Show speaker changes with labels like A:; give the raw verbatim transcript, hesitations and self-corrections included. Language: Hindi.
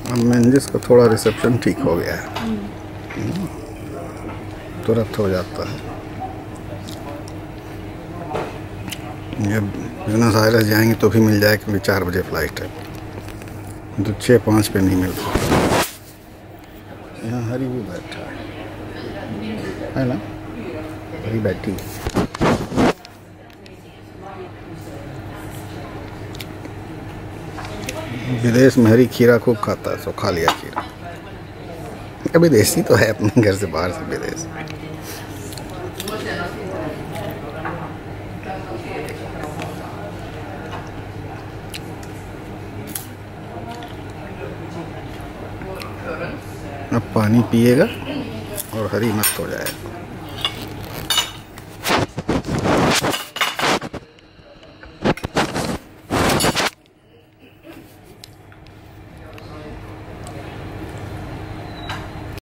A: अब मेंजिस का थोड़ा रिसेप्शन ठीक हो गया है, तुरंत हो जाता है। ये बिजनेस आयरस जाएंगे तो भी मिल जाए, क्योंकि चार बजे फ्लाइट है, तो छः पाँच पे नहीं मिलता। यहाँ हरी भी बैठा है है ना, हरी बैठी है। विदेश में हरी खीरा खूब खाता है, सो खा लिया खीरा। अभी देसी तो है, अपने घर से बाहर से विदेश। अब पानी पिएगा और हरी मस्त हो जाएगा।